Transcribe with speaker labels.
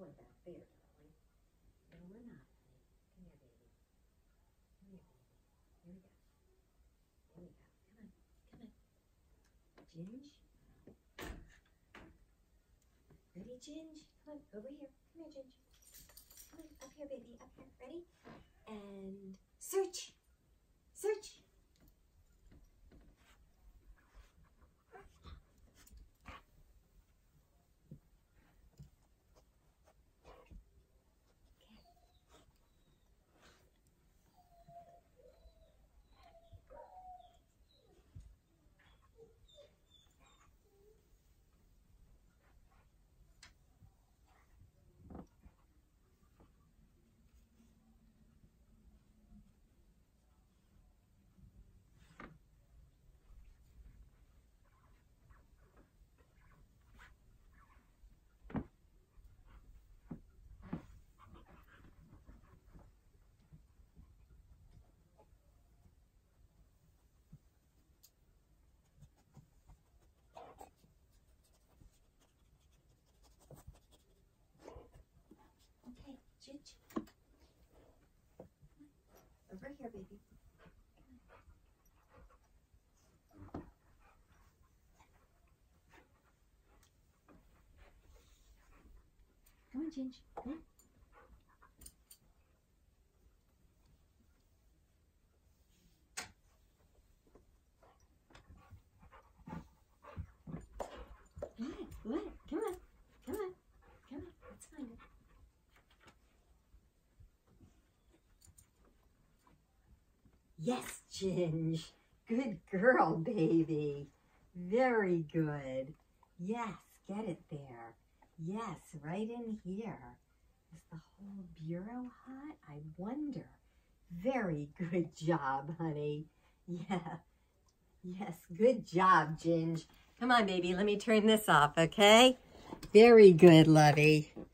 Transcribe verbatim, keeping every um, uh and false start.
Speaker 1: taller back there, darling. No, we're not, honey. Come here, baby. Come here, baby. Here we go. Here we go. Come on. Come on. Ginge. Ready, Ginge? Come on, over here. Come here, Ginge. Come on, up here, baby. Up here. Ready? And search. Search. Okay, Ginge. Over here, baby. Come on, Ginge. Come on. What? What? Come on. Come on. Come on. Let's find it. Yes, Ginge. Good girl, baby. Very good. Yes, get it there. Yes, right in here. Is the whole bureau hot? I wonder. Very good job, honey. Yeah. Yes, good job, Ginge. Come on, baby. Let me turn this off, okay? Very good, Lovey.